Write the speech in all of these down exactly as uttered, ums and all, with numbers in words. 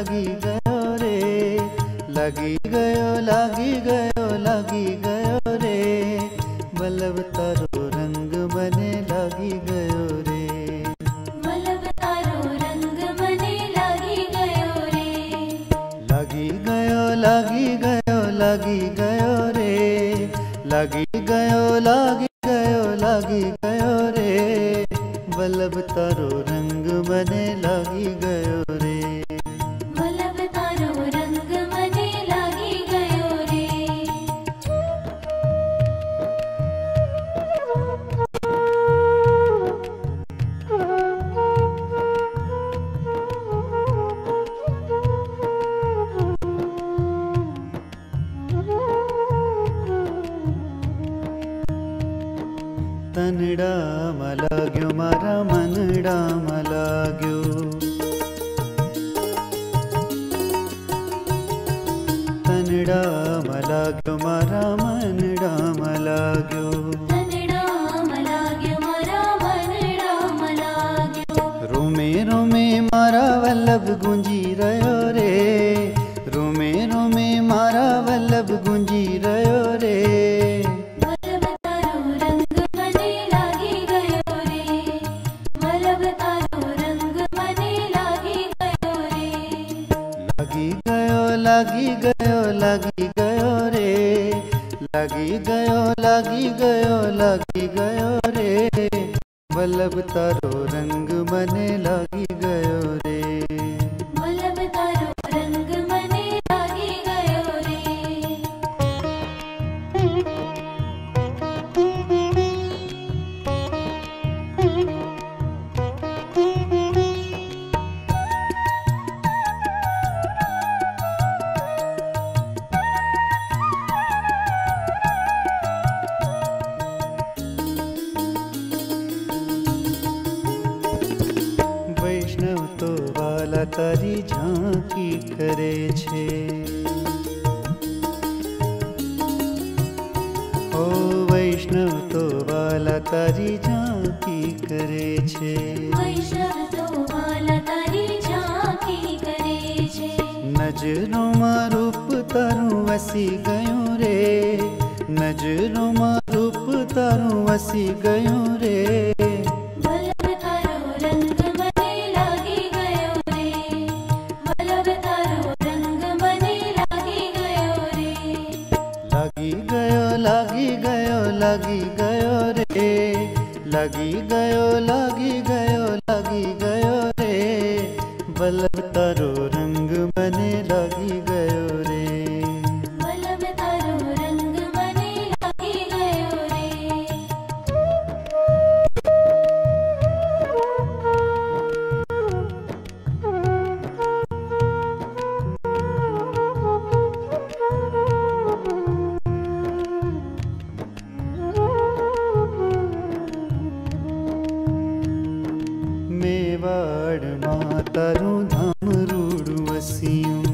लागी गयो रे, लागी गयो लागी गयो लागी गयो रे, बल्लभ तारो रंग मने लागी गयो रे, बल्लभ तारो रंग मने लागी गयो रे, लागी गयो लागी गयो लागी गयो रे, लागी गयो लागी गयो लागी गयो रे, बल्लभ तारो रंग मने लागी गयो रे, बल्लभ तारो रंग मने लागी गयो रे। तनडा में लाग्यो मारा मनडा में लाग्यो, तनडा में लाग्यो मारा मनडा में लाग्यो, तनडा में लाग्यो मारा मनडा में लाग्यो, रोमे रोमे मारा वल्लभ गूंजी रयो रे, रोमे रोमे मारा वल्लभ गूंजी रयो रे, बल्लभ तारो रंग मने लागी गयो रे, बल्लभ तारो रंग मने लागी गयो रे, लागी गयो लागी गयो लागी गयो रे, लागी गयो लागी गयो लागी गयो रे, बल्लभ तारो रंग मने लागी गयो रे, बल्लभ तारो रंग मने लागी गयो रे। वैष्णव तो वाला तारी झांकी करे छे, ओ वैष्णव तो वाला तारी झांकी करे छे, वैष्णव तो वाला तारी झांकी करे छे, नजरों में रूप तारू वसी गयो रे, नजरों में रूप तारू वसी गयो रे, बल्लभ तारो रंग मने लागी गयो रे, बल्लभ तारो रंग मने लागी गयो रे, लागी गयो लागी गयो लागी गयो रे, लागी गयो लागी गयो लागी गयो रे, बल्लभ तारो रंग मने लागी गयो रे, बल्लभ तारो रंग मने लागी गयो रे। मेवाड़ मां तारू धाम रूड़ वसियूं,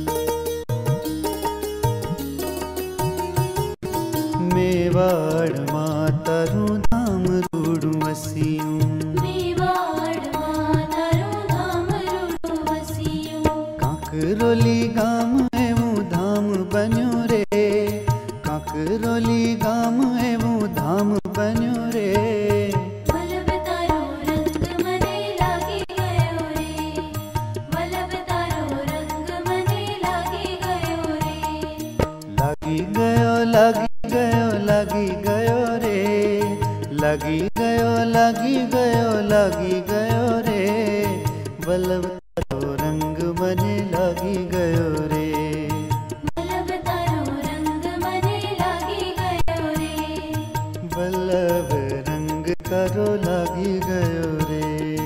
मेवाड़ मां तारू धाम रूड़ वसियूं, मेवाड़ मां तारो धाम रूड़ वसियो, कांकरोली गाम एवं धाम बन्यो रे, कांकरोली गाम एवं धाम बन्यो रे, बल्लभ तारो रंग मने लागी गयो रे, बल्लभ तारो रंग मने लागी गयो रे, लागी गयो लागी गयो लागी गयो रे, लागी गयो लागी गयो लागी गयो रे, बल्लभ तारो रंग मने लागी गयो रे, बल्लभ तारो रंग मने लागी गयो रे, बल्लभ रंग तारो लागी गयो रे।